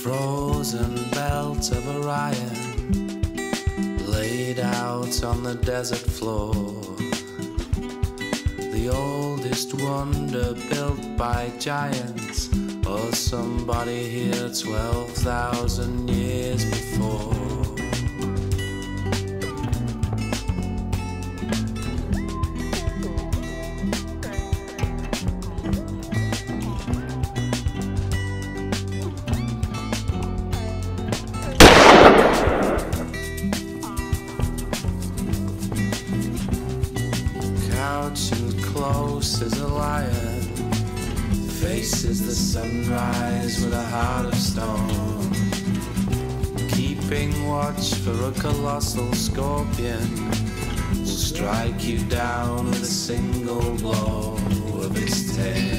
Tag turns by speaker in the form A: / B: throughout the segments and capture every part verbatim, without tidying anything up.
A: frozen belt of Orion laid out on the desert floor. The oldest wonder built by giants, or somebody here twelve thousand years before. Crouching close as a lion, faces the sunrise with a heart of stone, keeping watch for a colossal scorpion will strike you down with a single blow of its tail.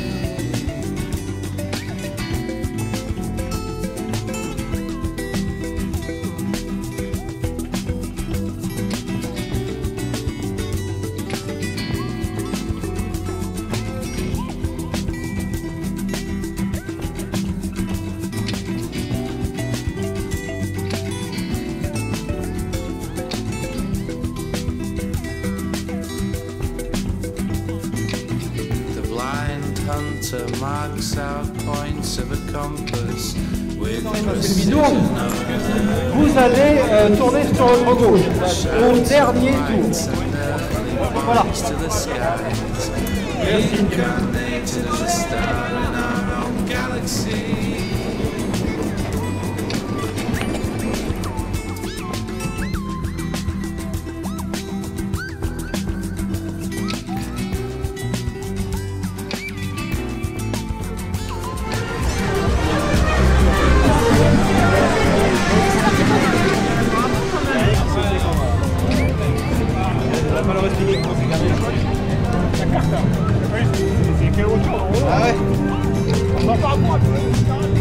A: Hunter marks out points of a compass with precision.
B: Vous allez euh, tourner sur votre gauche au dernier tour. Voilà.
C: Ah ouais. On va pas